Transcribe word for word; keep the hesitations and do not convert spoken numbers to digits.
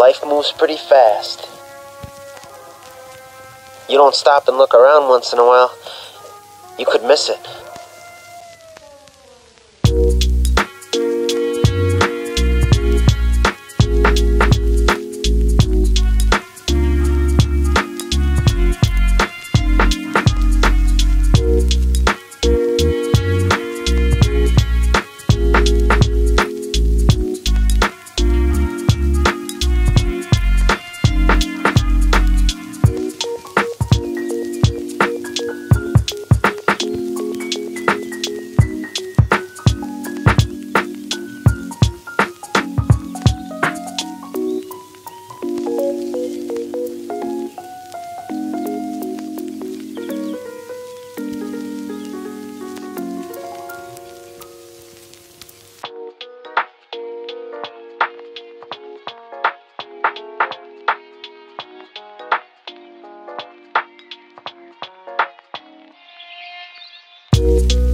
Life moves pretty fast. You don't stop and look around once in a while, you could miss it. You